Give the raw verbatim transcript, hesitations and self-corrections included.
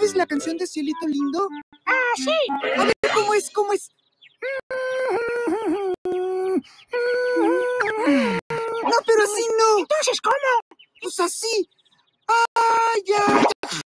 ¿Sabes la canción de Cielito Lindo? Ah, sí. A ver, ¿cómo es? ¿Cómo es? No, pero así no. Entonces, ¿cómo? Pues así. ¡Ah, ya!